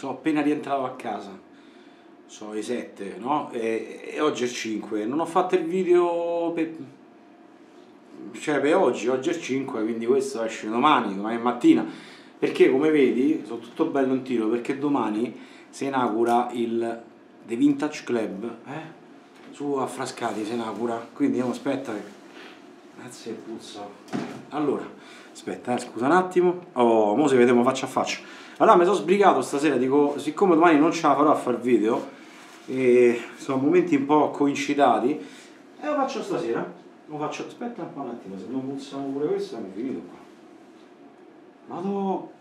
sono appena rientrato a casa, sono le 7, no? E oggi è 5, non ho fatto il video per oggi è 5, quindi questo esce domani mattina, perché come vedi sono tutto bello in tiro, perché domani si inaugura il The Vintage Club, su a Frascati si inaugura, quindi aspetta che grazie puzza. Allora aspetta, scusa un attimo, mo se vediamo faccia a faccia. Allora mi sono sbrigato stasera, dico siccome domani non ce la farò a far video e sono momenti un po' coincidati e lo faccio stasera. Lo faccio, aspetta un attimo, se non pulsiamo pure questo è finito qua. Madò,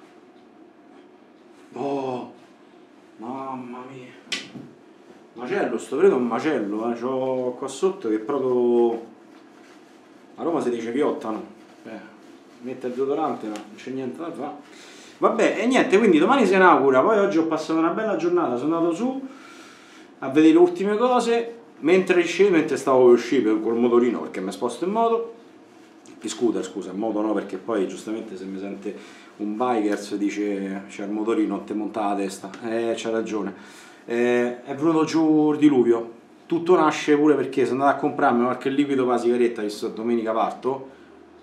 oh, mamma mia, macello, sto vedo un macello, c'ho qua sotto che proprio a Roma si dice piottano, mette il deodorante ma non c'è niente da fare. Vabbè, e niente, quindi domani si inaugura, poi oggi ho passato una bella giornata, sono andato su a vedere le ultime cose, mentre stavo per uscire col motorino, perché mi sposto in moto, scooter scusa, in moto no, perché poi giustamente se mi sente un biker dice c'è il motorino, non ti monta la testa, c'ha ragione, è venuto giù il diluvio, tutto nasce pure perché sono andato a comprarmi qualche liquido per la sigaretta, visto domenica parto.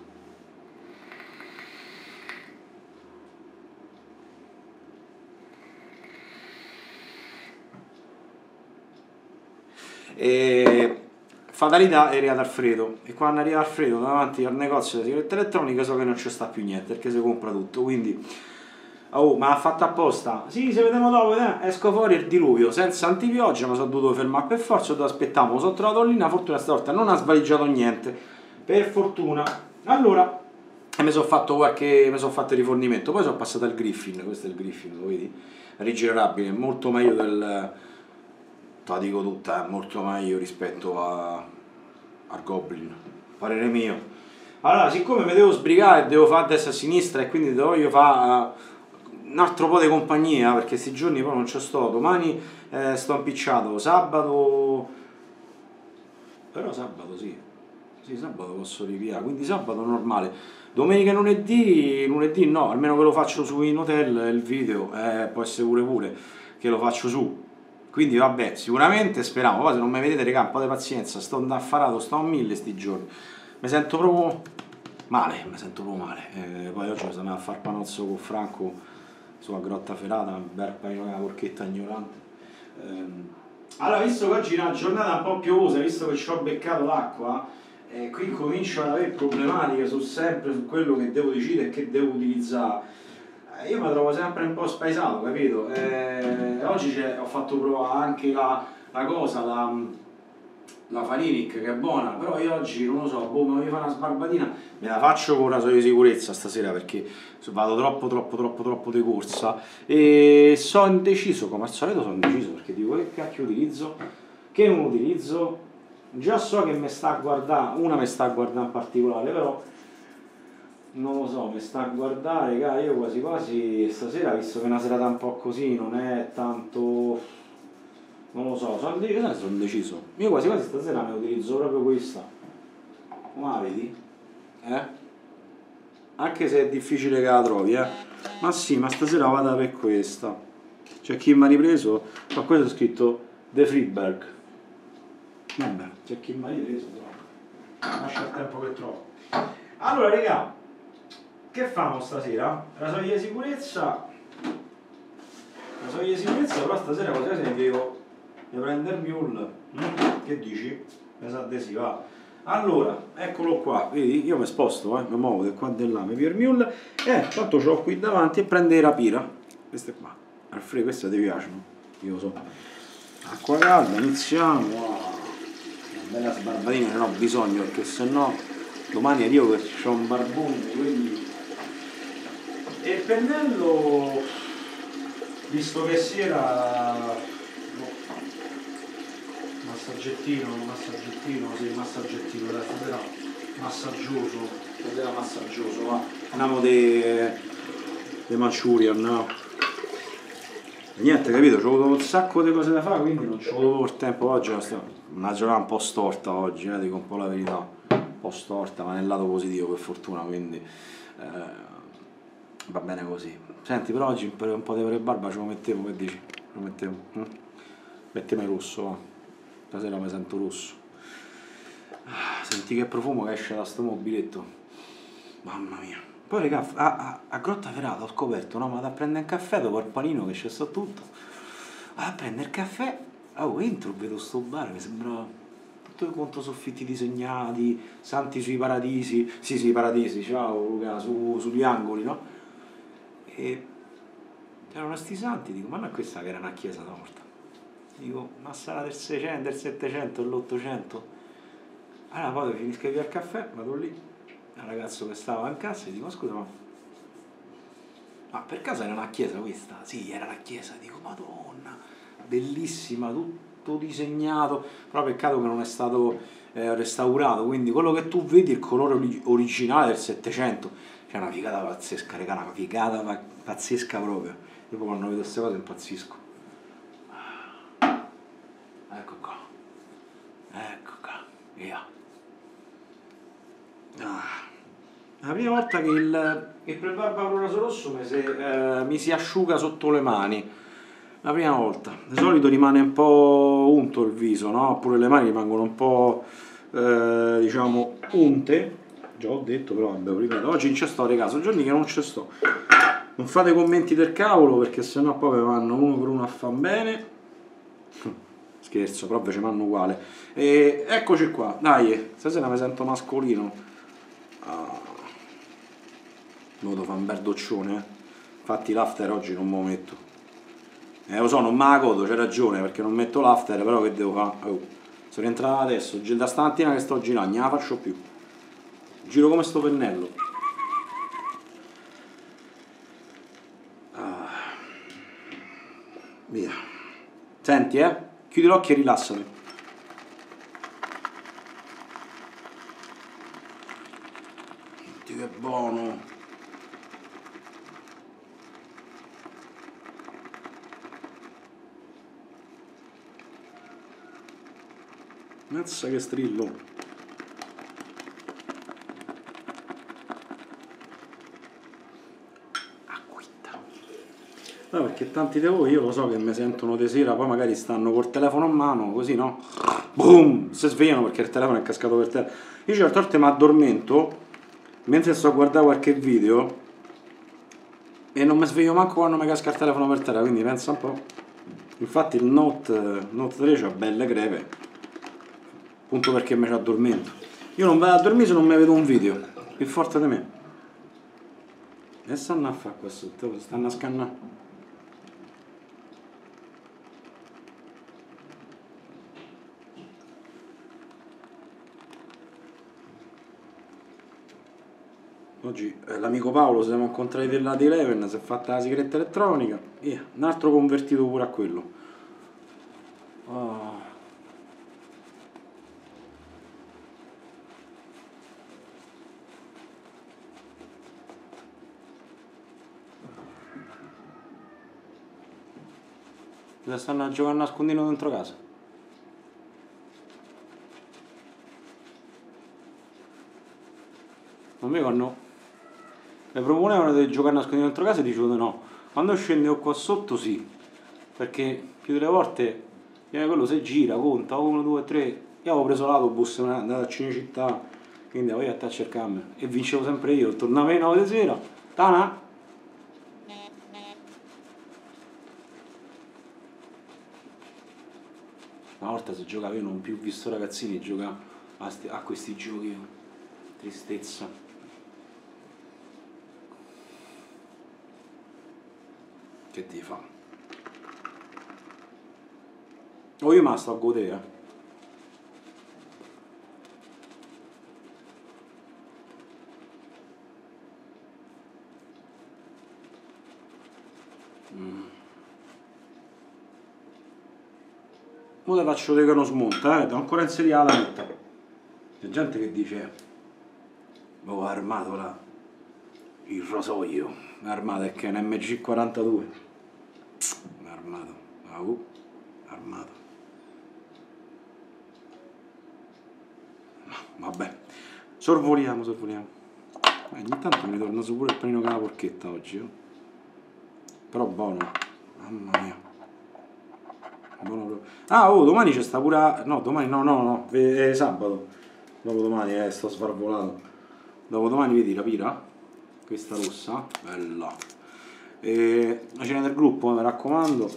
E fatalità, è arrivato Alfredo e quando arriva Alfredo davanti al negozio di sigarette elettroniche so che non ci sta più niente perché si compra tutto, quindi ma ha fatto apposta, sì se vediamo dopo, esco fuori il diluvio senza antipioggia, mi sono dovuto fermare per forza, ho dovuto aspettare, mi sono trovato lì, una fortuna stavolta non ha svaligiato niente, per fortuna. Allora mi sono fatto il rifornimento, poi sono passato al Griffin, questo è il Griffin, lo vedi? Rigenerabile, molto meglio del, te la dico tutta, è molto meglio rispetto al Goblin, parere mio. Allora, siccome mi devo sbrigare, devo fare a destra e a sinistra e quindi voglio fare un altro po' di compagnia, perché questi giorni poi non ci sto, domani sto impicciato, sabato, però sabato sì, sabato posso ripiare, quindi sabato normale, domenica e lunedì no, almeno che lo faccio su in hotel il video, può essere pure che lo faccio su. Quindi vabbè, sicuramente speriamo, poi se non mi vedete regà un po' di pazienza, sto indaffarato, sto a 1000 sti giorni, mi sento proprio male, poi oggi sono andato a far panozzo con Franco sulla Grotta Ferrata, un bel panino con la porchetta ignorante. Allora, visto che oggi è una giornata un po' piovosa, visto che ci ho beccato l'acqua, qui comincio ad avere problematiche sempre su quello che devo decidere e che devo utilizzare. Io mi trovo sempre un po' spaesato, capito? Oggi ho fatto provare anche la Farinic che è buona, però io oggi non lo so, mi voglio fare una sbarbatina, me la faccio con rasoio di sicurezza stasera perché vado troppo di corsa e sono indeciso, come al solito sono indeciso perché dico che cacchio utilizzo, che non utilizzo, già so che mi sta a guardare, una mi sta a guardare in particolare, però non lo so, mi sta a guardare, io quasi stasera, visto che è una serata un po' così, non è tanto, non lo so, sono indeciso, io quasi stasera ne utilizzo proprio questa, come la vedi? Anche se è difficile che la trovi, ma sì, ma stasera vado per questa, c'è chi mi ha ripreso, ma questo è scritto The Freeberg, vabbè, c'è chi mi ha ripreso, però lascia il tempo che trovo. Allora raga, che famo stasera? Rasoio di sicurezza, però stasera quasi ne devo prendere il mule, che dici? Mi sa di sì, va. Allora, eccolo qua, vedi? Io mi sposto, mi muovo di qua e di là, mi piglio il mule tanto ce l'ho qui davanti e prende la rapira, queste qua, Alfredo, queste ti piacciono? Io lo so. Acqua calda, iniziamo, una bella sbarbatina, ne ho bisogno perché sennò domani arrivo che c'ho un barbone, quindi. E il pennello, visto che si era massagettino, sì, massagettino, stasera massaggioso, va. Andiamo de Manchurian, no? E niente, capito, c'ho avuto un sacco di cose da fare, quindi non c'ho avuto il tempo oggi, una giornata un po' storta oggi, dico un po' la verità, un po' storta, ma nel lato positivo per fortuna, quindi Va bene così. Senti, però oggi per un po' di avere barba ce lo mettevo, che dici? Lo mettevo. Mettimi rosso, va. Stasera mi sento rosso. Senti che profumo che esce da sto mobiletto. Mamma mia. Poi raga, a Grotta Ferrata ho scoperto, no? Ma da prendere un caffè dopo il panino che c'è sta tutto. Vado a prendere il caffè. Oh, entro, vedo sto bar, mi sembra tutto i controsoffitti disegnati, santi sui paradisi. Sì, paradisi, ciao Luca, sugli angoli, no? E c'erano sti santi, dico, ma non è questa che era una chiesa morta? Dico, ma sarà del 600, del 700, dell'800? Allora poi finisco via il caffè, vado lì, il ragazzo che stava in cassa e dico, scusa, ma per caso era una chiesa questa? Sì, era la chiesa, dico, madonna, bellissima, tutto disegnato, però peccato che non è stato restaurato, quindi quello che tu vedi è il colore originale del 700. C'è una figata pazzesca, raga, una figata pazzesca proprio. Io poi quando vedo queste cose impazzisco. Ecco qua, via. La prima volta che il prebarba con raso rosso mi si asciuga sotto le mani. La prima volta. Di solito rimane un po' unto il viso, no? Oppure le mani rimangono un po' diciamo unte. Già ho detto, però vabbè, ripeto, oggi non ci sto, raga, sono giorni che non ci sto. Non fate commenti del cavolo perché sennò poi mi vanno uno per uno a fan bene. Scherzo, però invece vanno uguale. E eccoci qua, dai, stasera mi sento mascolino. Devo fare un bel doccione, Infatti l'after oggi non me lo metto. Lo so, non me la godo, c'è ragione, perché non metto l'after, però che devo fare? Oh, sono rientrato adesso, da stamattina che sto girando, non la faccio più. Giro come sto pennello. Via. Senti, chiudi l'occhio e rilassati. Dio, che buono. Mazza che strillo. No, perché tanti di voi io lo so che mi sentono di sera, poi magari stanno col telefono a mano, così no? Boom! Si svegliano perché il telefono è cascato per terra. Io certe volte mi addormento mentre sto a guardare qualche video e non mi sveglio manco quando mi casca il telefono per terra, quindi pensa un po'. Infatti il Note 3 c'ha belle crepe, appunto perché mi ci addormento. Io non vado a dormire se non mi vedo un video, più forte di me. E stanno a fare qua sotto, stanno a scannare. Oggi l'amico Paolo si siamo incontrati della di Eleven, si è fatta la sigaretta elettronica, via, un altro convertito pure a quello. Oh. Stanno a giocare a nascondino dentro casa. Non mi quando mi proponevano di giocare a nascondino dentro casa e dicevo no. Quando scendevo qua sotto sì, perché più delle volte viene quello si gira, conta 1, 2, 3. Io avevo preso l'autobus, andato a Cinecittà, quindi avevo a cercarmi e vincevo sempre io. Tornavo alle 9 di sera, tana. Una volta si giocava, io non ho più visto ragazzini giocare a questi giochi, tristezza. Che ti fa? O io me la sto a godere, Ora faccio vedere che non smonta, devo ancora inserire la lametta. C'è gente che dice ho armato il rasoio, armato è che è un MG42. Armato, armato. No, vabbè, sorvoliamo. Ogni tanto mi ritorna su pure il panino con la porchetta oggi, oh. Però buono, mamma mia, buono proprio. Ah, oh, domani c'è sta pure, no, domani no, è sabato, dopodomani, sto svalvolato. Dopodomani vedi la pira, questa rossa, bella. E la cena del gruppo, mi raccomando,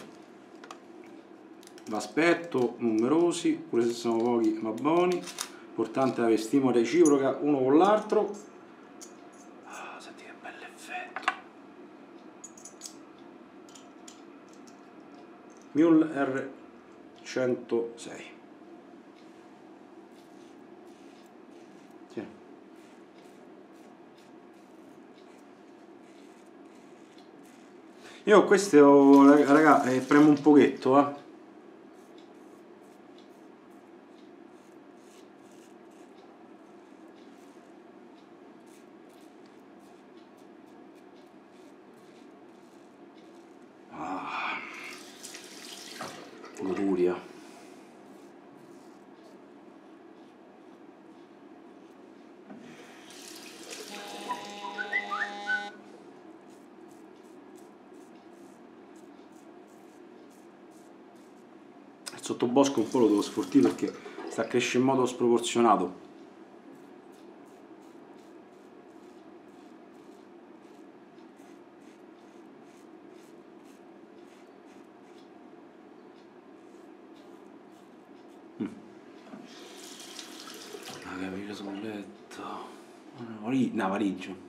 l'aspetto, numerosi, pure se sono pochi ma buoni, importante avere stima reciproca uno con l'altro. Ah, senti che bell'effetto. Mule R106. Sì. Io questo, raga, premo un pochetto, goduria. Il sottobosco un po' lo devo sfortire perché sta crescendo in modo sproporzionato. La capire sul letto. Navariggio.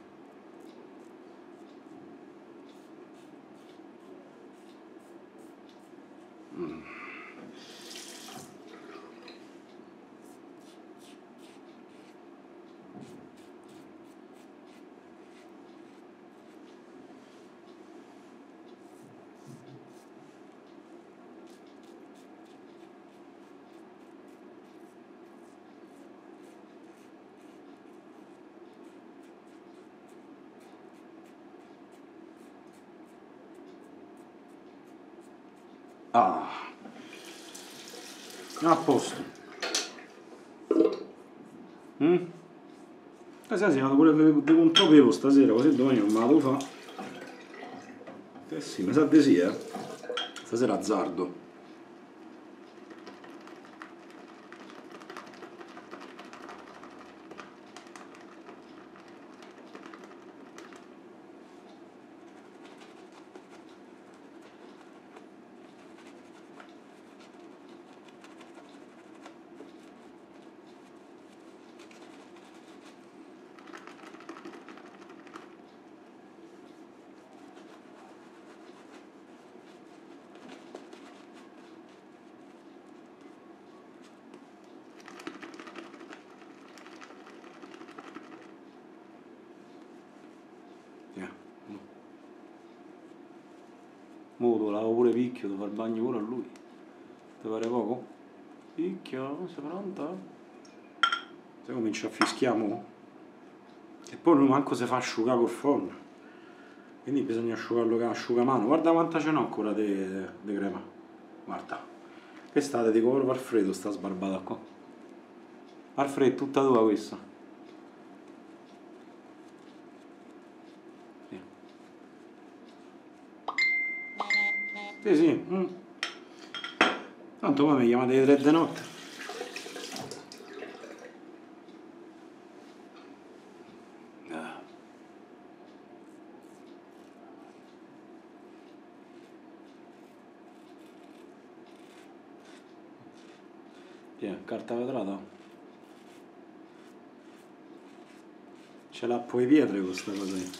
Ah, a posto. Stasera si vado pure di contropevo stasera, così domani non me la devo fare. Eh sì, mi sa di sì, Stasera azzardo. Mo lo lavo pure picchio, devo fare il bagno pure a lui. Ti pare poco? Picchio, sei pronta? Se comincia a fischiamo. E poi non manco si fa asciugare col forno. Quindi bisogna asciugarlo con asciugamano. Guarda quanta ce n'ho ancora di crema. Guarda. Questa ti dico proprio Alfredo sta sbarbata qua. Alfredo è tutta tua questa. Sì, sì. Tanto poi mi chiamate alle 3 di notte. Carta vetrata? Ce l'ha poi pietre questa cosa lì.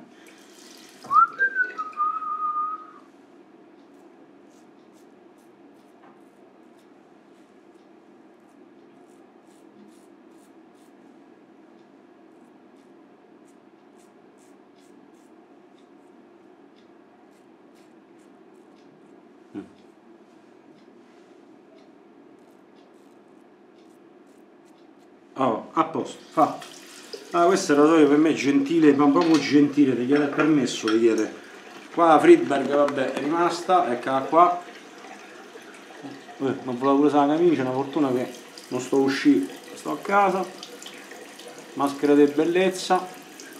Oh, a posto, fatto. Ah, questo era per me gentile, ma proprio gentile, ti chiede il permesso, ti chiede. Qua la Friedberg, vabbè, è rimasta, eccola qua. Non volevo pure la camicia, una fortuna che non sto uscendo, sto a casa. Maschera di bellezza.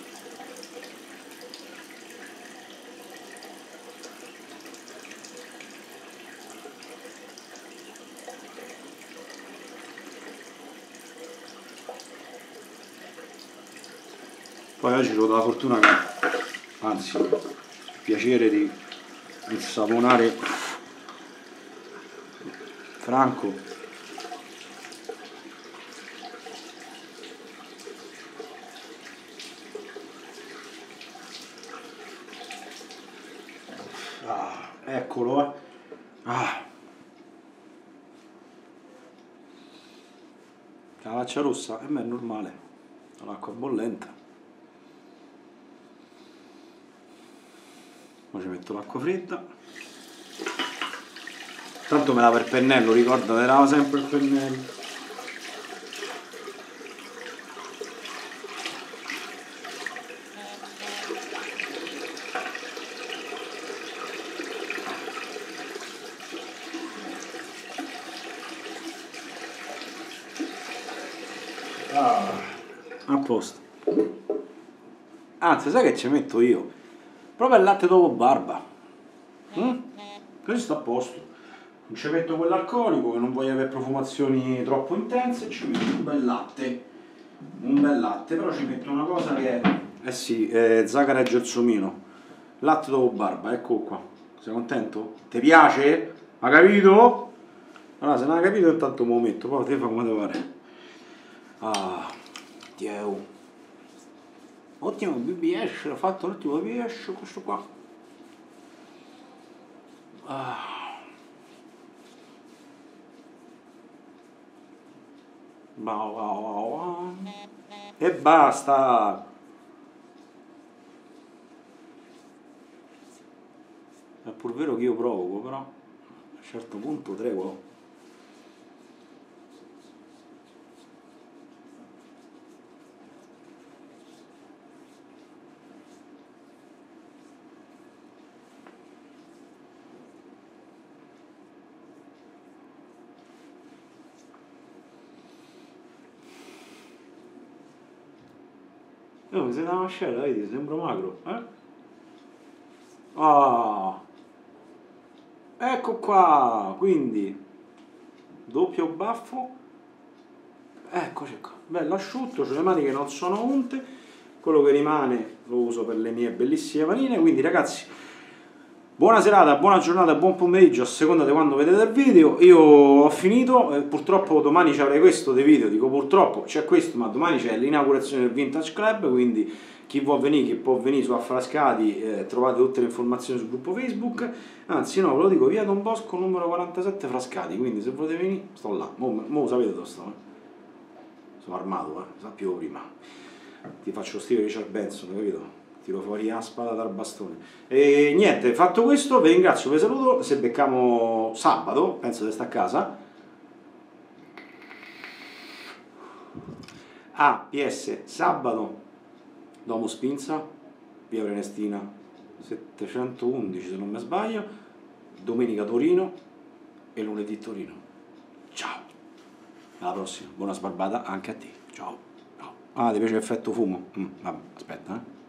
Poi oggi ho la fortuna che, anzi, il piacere di insaponare Franco. Ah, eccolo, Ah. Cavaccia rossa, a me è normale, l'acqua bollente. Ora ci metto l'acqua fredda. Tanto me lava il pennello, ricorda, me lava sempre il pennello. A posto. Anzi, sai che ci metto io? Proprio il latte dopo barba. Così sta a posto. Non ci metto quell'alcolico che non voglio avere profumazioni troppo intense, ci metto un bel latte. Però ci metto una cosa che è. Eh sì, Zaccara e Gelsomino. Latte dopo barba, ecco qua. Sei contento? Ti piace? Ha capito? Allora, se non hai capito intanto me lo metto, poi te fa come te pare. Ah, Dio. Ottimo BBS, ho fatto l'ultimo BBS, questo qua. E basta. È pur vero che io provoco, però a un certo punto tregua. Mi sei una mascella, vedi, sembro magro, eh? Ah, ecco qua, quindi doppio baffo, eccoci qua, bello asciutto, cioè le maniche non sono unte, quello che rimane lo uso per le mie bellissime manine, quindi ragazzi, buona serata, buona giornata, buon pomeriggio a seconda di quando vedete il video. Io ho finito, purtroppo domani ci avrei questo dei video, dico purtroppo c'è questo, ma domani c'è l'inaugurazione del Vintage Club, quindi chi vuol venire, chi può venire su Affrascati, trovate tutte le informazioni sul gruppo Facebook, anzi no, ve lo dico, via Don Bosco numero 47 Frascati, quindi se volete venire sto là, mo sapete dove sto, sono armato, sapevo prima, ti faccio lo stile Richard Benson, capito? Tiro fuori la spada dal bastone. E niente, fatto questo, vi ringrazio, vi saluto, se beccamo sabato, penso di stare a casa. PS, sabato, Domo Spinza, via Prenestina 711 se non mi sbaglio, domenica Torino e lunedì Torino. Ciao, alla prossima, buona sbarbata anche a te, ciao. Ah, ti piace l'effetto fumo? Vabbè, aspetta,